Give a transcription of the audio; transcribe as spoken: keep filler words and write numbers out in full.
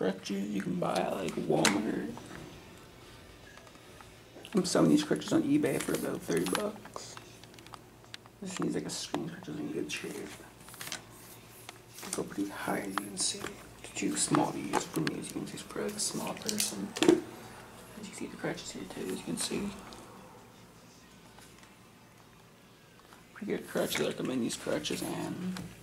crutches you can buy at like Walmart. I'm selling these crutches on eBay for about thirty bucks. This needs like a screen crutches in good shape. They go pretty high as you can see. It's too small to use for me, as you can see, it's for like a small person. As you can see the crutches here too, as you can see. Pretty good crutches, I recommend these crutches, and